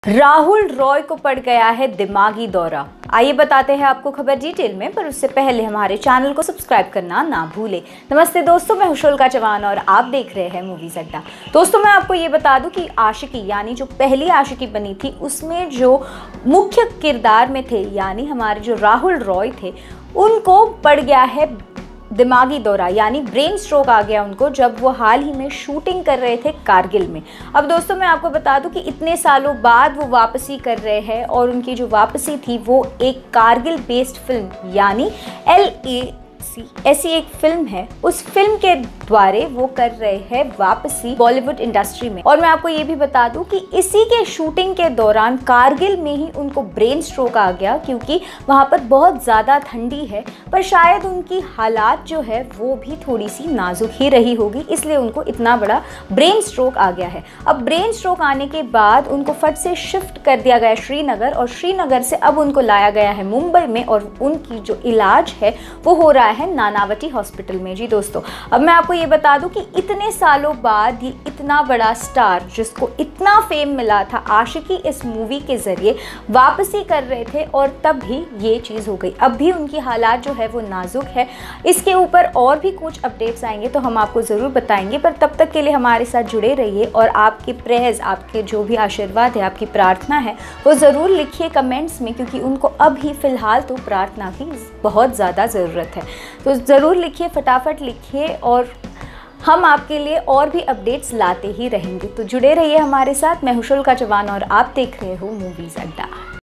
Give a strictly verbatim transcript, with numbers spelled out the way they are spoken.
राहुल रॉय को पड़ गया है दिमागी दौरा। आइए बताते हैं आपको खबर डिटेल में, पर उससे पहले हमारे चैनल को सब्सक्राइब करना ना भूलें। नमस्ते दोस्तों, मैं हुशोलका चौहान और आप देख रहे हैं मूवीज अड्डा। दोस्तों, मैं आपको ये बता दूं कि आशिकी यानी जो पहली आशिकी बनी थी उसमें जो मुख्य किरदार में थे यानी हमारे जो राहुल रॉय थे, उनको पड़ गया है दिमागी दौरा यानी ब्रेन स्ट्रोक आ गया उनको, जब वो हाल ही में शूटिंग कर रहे थे कारगिल में। अब दोस्तों, मैं आपको बता दूं कि इतने सालों बाद वो वापसी कर रहे हैं और उनकी जो वापसी थी वो एक कारगिल बेस्ड फिल्म यानी एल ए सी ऐसी एक फिल्म है, उस फिल्म के द्वारे वो कर रहे हैं वापसी बॉलीवुड इंडस्ट्री में। और मैं आपको ये भी बता दूं कि इसी के शूटिंग के दौरान कारगिल में ही उनको ब्रेन स्ट्रोक आ गया, क्योंकि वहाँ पर बहुत ज़्यादा ठंडी है, पर शायद उनकी हालात जो है वो भी थोड़ी सी नाजुक ही रही होगी, इसलिए उनको इतना बड़ा ब्रेन स्ट्रोक आ गया है। अब ब्रेन स्ट्रोक आने के बाद उनको फट से शिफ्ट कर दिया गया श्रीनगर, और श्रीनगर से अब उनको लाया गया है मुंबई में, और उनकी जो इलाज है वो हो रहा है नानावती हॉस्पिटल में। जी दोस्तों, अब मैं आपको ये बता दूं कि इतने सालों बाद ये इतना बड़ा स्टार जिसको इतना फेम मिला था आशिकी इस मूवी के जरिए वापसी कर रहे थे, और तब भी ये चीज़ हो गई। अब भी उनकी हालात जो है वो नाजुक है। इसके ऊपर और भी कुछ अपडेट्स आएंगे तो हम आपको ज़रूर बताएंगे, पर तब तक के लिए हमारे साथ जुड़े रहिए और आपके प्रेयर्स, आपके जो भी आशीर्वाद है, आपकी प्रार्थना है, वो ज़रूर लिखिए कमेंट्स में, क्योंकि उनको अभी फ़िलहाल तो प्रार्थना की बहुत ज़्यादा ज़रूरत है। तो ज़रूर लिखिए, फटाफट लिखिए, और हम आपके लिए और भी अपडेट्स लाते ही रहेंगे। तो जुड़े रहिए हमारे साथ। मैं हुशोलका चौहान और आप देख रहे हो मूवीज़ अड्डा।